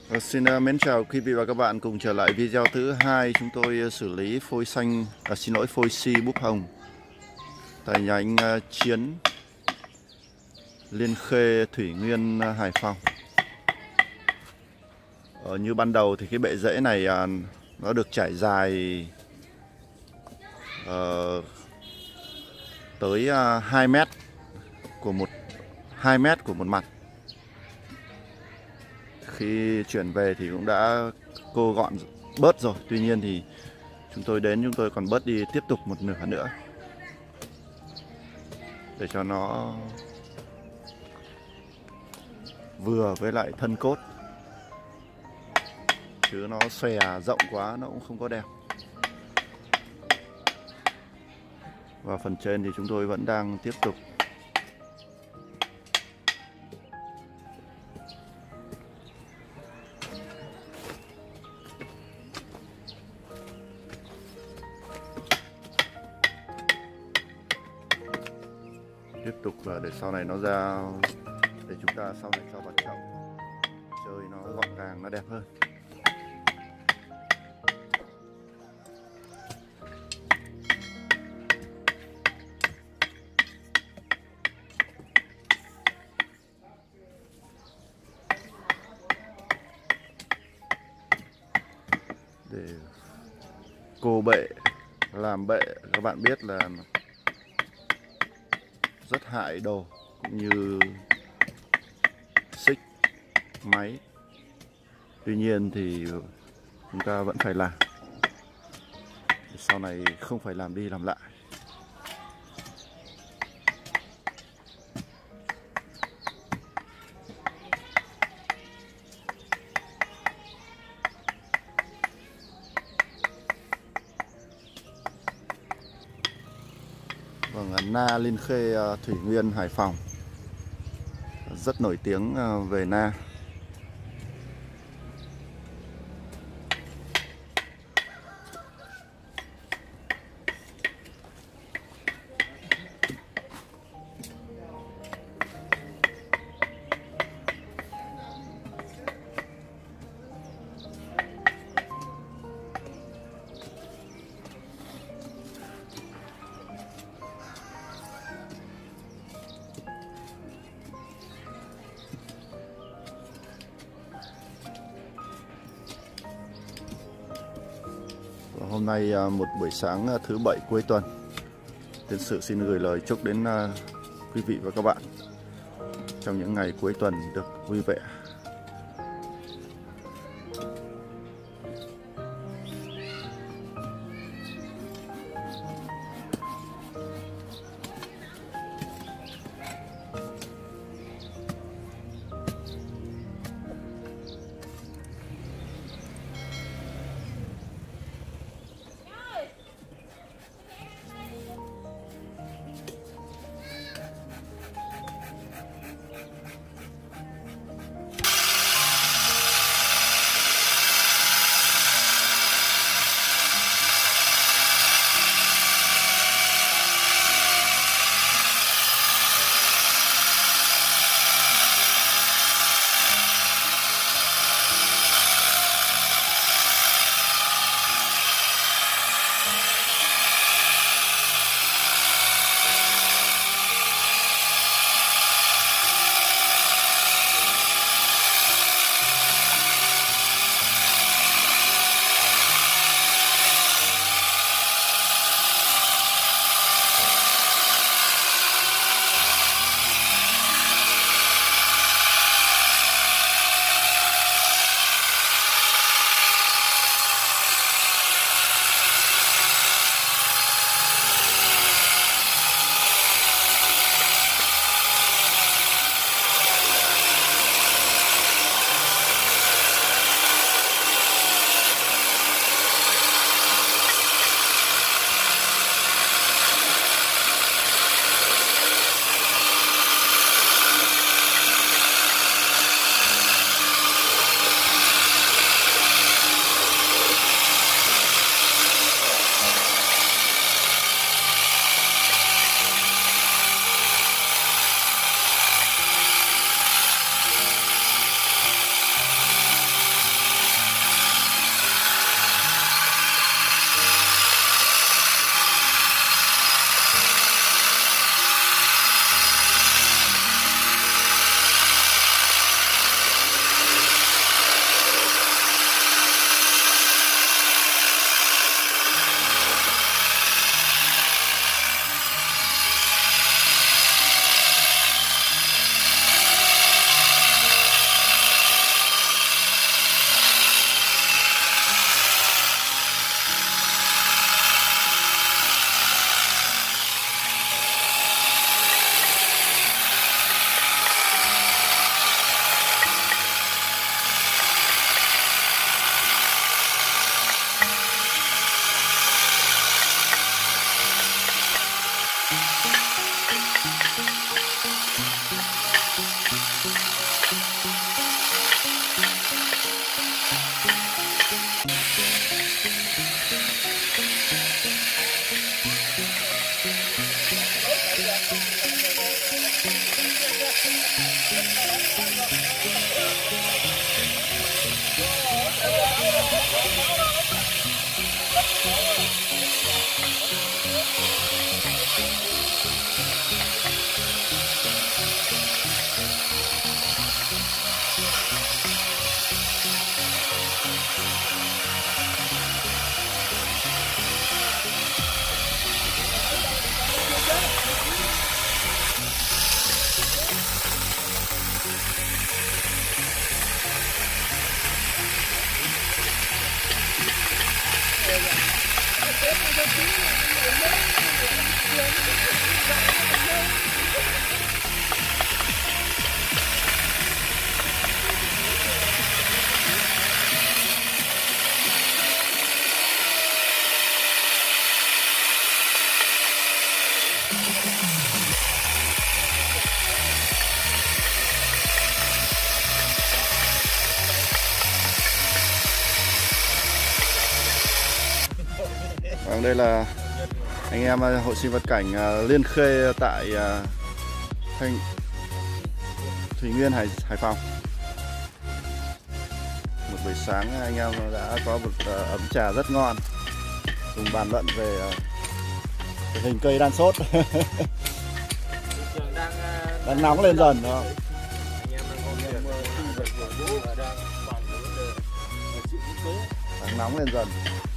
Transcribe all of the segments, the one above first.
Xin mến chào quý vị và các bạn, cùng trở lại video thứ hai. Chúng tôi xử lý phôi xanh, phôi xi búp hồng tại nhà anh Chiến, Liên Khê, Thủy Nguyên, Hải Phòng. Như ban đầu thì cái bệ rễ này nó được trải dài tới 2 mét của một 2 mét của một mặt. Khi chuyển về thì cũng đã cô gọn bớt rồi. Tuy nhiên thì chúng tôi còn bớt đi tiếp tục một nửa nữa để cho nó vừa với lại thân cốt, chứ nó xòe rộng quá nó cũng không có đẹp. Và phần trên thì chúng tôi vẫn đang tiếp tục để sau này nó ra, để chúng ta sau này cho vào chậu chơi nó gọn gàng, nó đẹp hơn. Để cô bệ, làm bệ các bạn biết là rất hại đồ, cũng như xích máy. Tuy nhiên thì chúng ta vẫn phải làm, sau này không phải làm đi làm lại. Vâng, na Liên Khê, Thủy Nguyên, Hải Phòng rất nổi tiếng về na. Hôm nay một buổi sáng thứ Bảy cuối tuần, Tiến Sự xin gửi lời chúc đến quý vị và các bạn trong những ngày cuối tuần được vui vẻ. Vâng, đây là anh em hội sinh vật cảnh Liên Khê tại Thủy Nguyên, Hải Phòng. Một buổi sáng anh em đã có một ấm trà rất ngon, cùng bàn luận về tình hình cây đan sốt. Đang nóng lên dần đúng không? Đang nóng lên dần.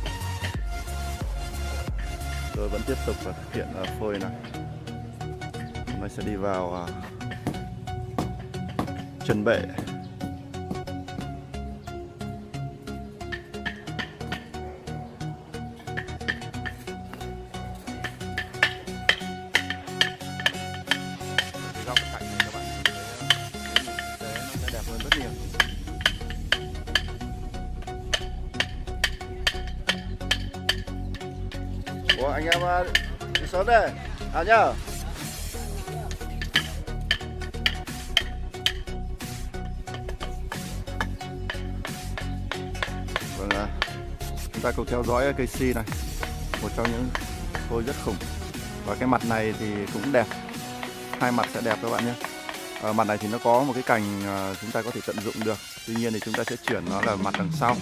Tôi vẫn tiếp tục thực hiện phôi này. Hôm nay sẽ đi vào chân bệ. Góc cạnh này các bạn nhìn thấy thực tế nó sẽ đẹp hơn rất nhiều. Ủa anh em đi sớm đây nhá. Vâng, chúng ta cùng theo dõi cây si này, một trong những phôi rất khủng. Và cái mặt này thì cũng đẹp, hai mặt sẽ đẹp các bạn nhé. Mặt này thì nó có một cái cành chúng ta có thể tận dụng được, tuy nhiên thì chúng ta sẽ chuyển nó là mặt đằng sau.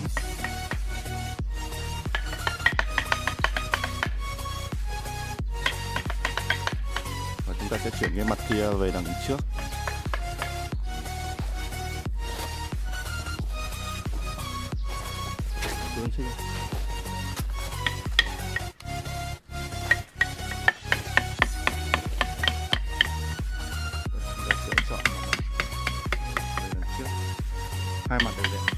Chúng ta sẽ chuyển cái mặt kia về đằng trước. Chúng ta sẽ chọn về đằng trước, hai mặt đều đẹp.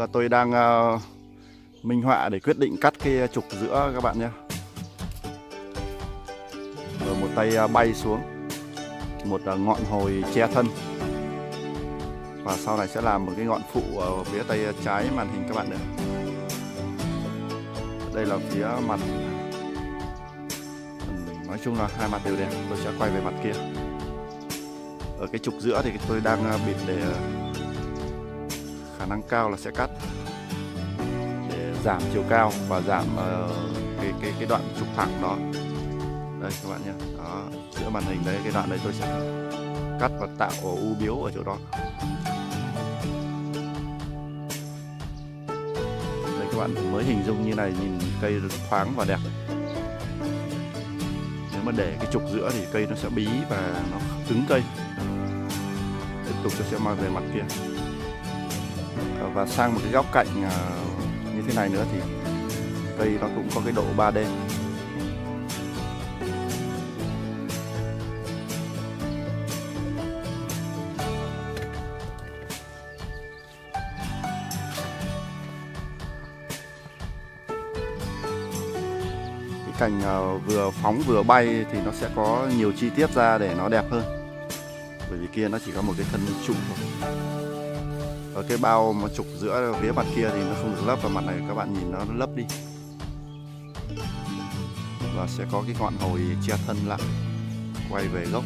là tôi đang minh họa để quyết định cắt cái trục giữa các bạn nhé. Rồi một tay bay xuống, một ngọn hồi che thân, và sau này sẽ làm một cái ngọn phụ ở phía tay trái màn hình các bạn nữa. Đây là phía mặt, nói chung là hai mặt đều đẹp. Tôi sẽ quay về mặt kia. Ở cái trục giữa thì tôi đang bịt để khả năng cao là sẽ cắt để giảm chiều cao và giảm cái đoạn trục thẳng đó. Đây các bạn nhé, đó, giữa màn hình đấy, cái đoạn đấy tôi sẽ cắt và tạo u biếu ở chỗ đó. Đây các bạn mới hình dung như này, nhìn cây thoáng và đẹp. Nếu mà để cái trục giữa thì cây nó sẽ bí và nó cứng cây. Tiếp tục tôi sẽ mang về mặt kia và sang một cái góc cạnh như thế này nữa thì cây nó cũng có cái độ 3D. Cành vừa phóng vừa bay thì nó sẽ có nhiều chi tiết ra để nó đẹp hơn, bởi vì kia nó chỉ có một cái thân trụ thôi. Ở cái bao mà trục giữa phía mặt kia thì nó không được lấp, và mặt này các bạn nhìn nó lấp đi, và sẽ có cái ngọn hồi che thân lại, quay về gốc.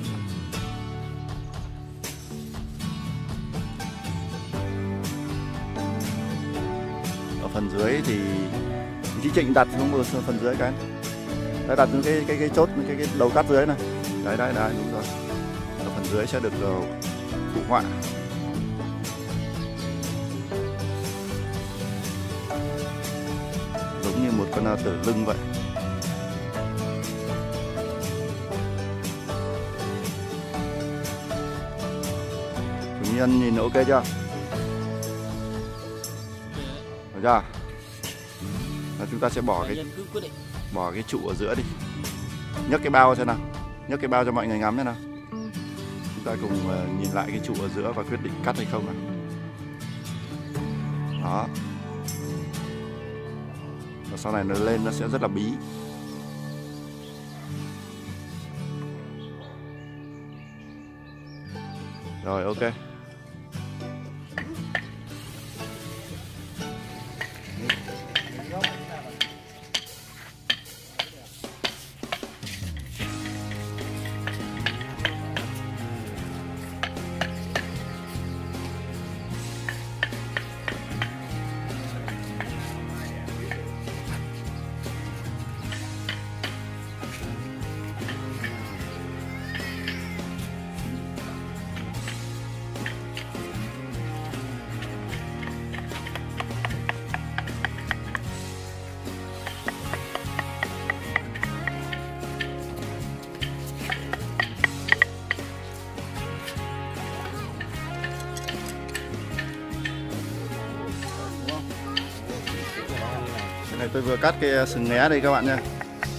Ở phần dưới thì chị Trịnh đặt xuống phần dưới cái đấy, đặt xuống cái chốt, cái đầu cắt dưới này, đấy đúng rồi. Ở phần dưới sẽ được phụ họa. Giống như một con tử lưng vậy. Chủ nhân nhìn ok chưa? Được chưa? Và chúng ta sẽ bỏ cái trụ ở giữa đi. Nhấc cái bao xem nào. Nhấc cái bao cho mọi người ngắm xem nào. Chúng ta cùng nhìn lại cái trụ ở giữa và quyết định cắt hay không nào. Đó. Và sau này nó lên nó sẽ rất là bí. Rồi ok. Này tôi vừa cắt cái sừng né đây các bạn nha.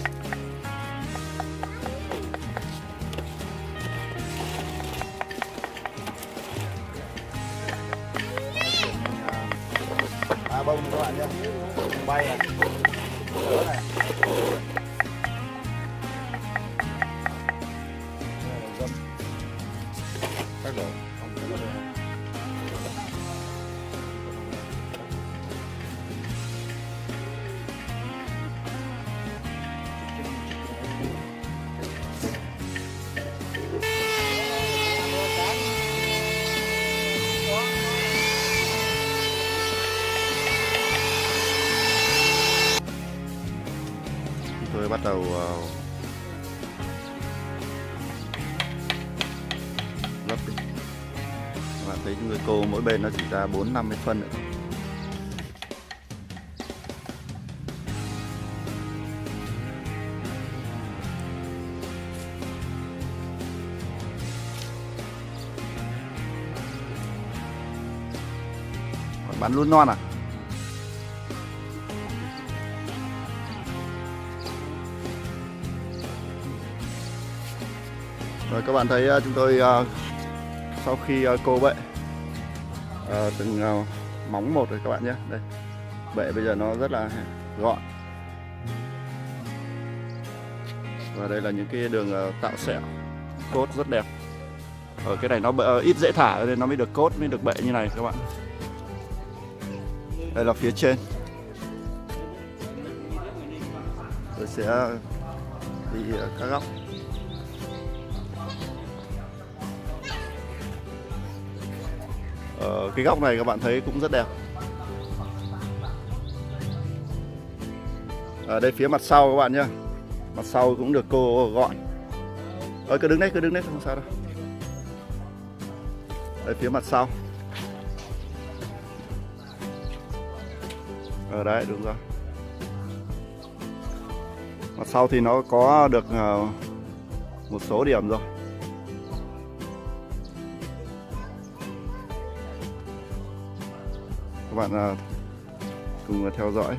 Bông các bạn nhé. Bông bay à. Này. Cắt rồi. Tôi bắt đầu lấp đi. Các bạn thấy người cô mỗi bên nó chỉ ra 4-50 phân nữa. Bắn luôn non à? Rồi các bạn thấy chúng tôi sau khi cô bệ từng móng một rồi các bạn nhé. Đây, bệ bây giờ nó rất là gọn. Và đây là những cái đường tạo sẹo, cốt rất đẹp. Ở cái này nó ít dễ thả nên nó mới được cốt, mới được bệ như này các bạn. Đây là phía trên. Tôi sẽ đi các góc. Cái góc này các bạn thấy cũng rất đẹp. Ở đây phía mặt sau các bạn nhé. Mặt sau cũng được cô gọn. Cứ đứng đấy không sao đâu. Đây phía mặt sau. Ở đấy đúng rồi. Mặt sau thì nó có được một số điểm rồi. Các bạn cùng theo dõi.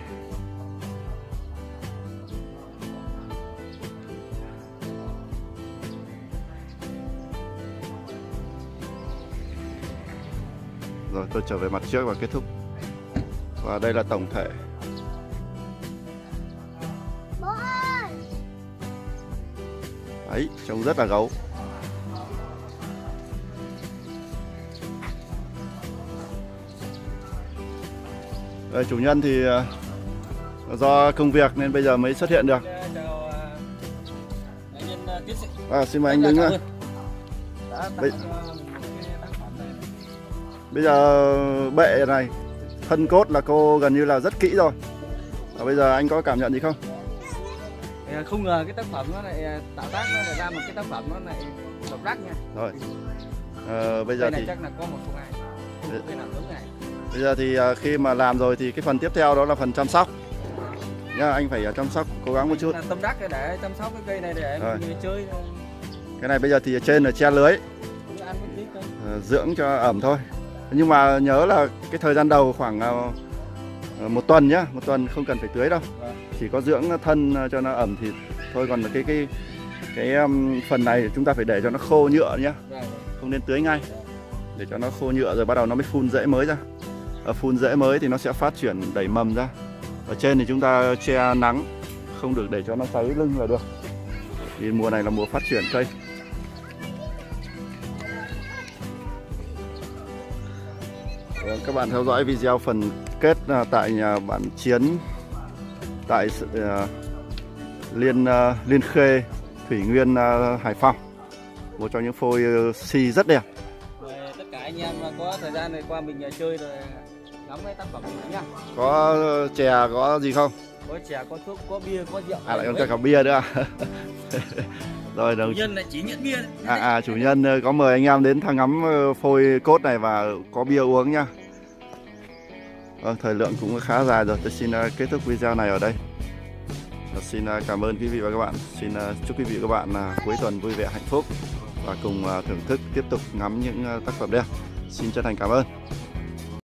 Rồi tôi trở về mặt trước và kết thúc. Và đây là tổng thể. Đấy, trông rất là gấu. Đây, chủ nhân thì do công việc nên bây giờ mới xuất hiện được. Xin mời anh đứng nữa. Bây giờ bệ này, thân cốt là cô gần như là rất kỹ rồi. Và bây giờ anh có cảm nhận gì không? Không ngờ cái tác phẩm nó lại tạo tác nó lại ra một cái tác phẩm nó lại độc đắc nha. Rồi. Bây giờ này thì chắc là có một số ngày. Cái nào giống này. Bây giờ thì khi mà làm rồi thì cái phần tiếp theo đó là phần chăm sóc. Nha, anh phải chăm sóc cố gắng một chút. Tâm đắc để chăm sóc cái cây này để mình chơi. Cái này bây giờ thì ở trên là che lưới. Dưỡng cho ẩm thôi. Nhưng mà nhớ là cái thời gian đầu khoảng 1 tuần nhá, 1 tuần không cần phải tưới đâu. Chỉ có dưỡng thân cho nó ẩm thì thôi, còn cái phần này chúng ta phải để cho nó khô nhựa nhá. Không nên tưới ngay. Để cho nó khô nhựa rồi bắt đầu nó mới phun rễ mới ra. Phun rễ mới thì nó sẽ phát triển đẩy mầm ra. Ở trên thì chúng ta che nắng, không được để cho nó cháy lưng là được. Vì mùa này là mùa phát triển cây. Các bạn theo dõi video phần kết tại nhà bạn Chiến, tại Liên Khê, Thủy Nguyên, Hải Phòng. Một trong những phôi si rất đẹp. Tất cả anh em có thời gian này qua mình chơi rồi ngắm cái tác phẩm này nhá. Có chè, có gì không? Có chè, có thuốc, có bia, có rượu. Lại còn cả bia nữa. Rồi chủ nhân lại chỉ nhận bia. Chủ nhân có mời anh em đến thăm ngắm phôi cốt này và có bia uống nhá. Thời lượng cũng khá dài rồi, tôi xin kết thúc video này ở đây. Xin cảm ơn quý vị và các bạn. Xin chúc quý vị và các bạn cuối tuần vui vẻ hạnh phúc và cùng thưởng thức tiếp tục ngắm những tác phẩm đẹp. Xin chân thành cảm ơn.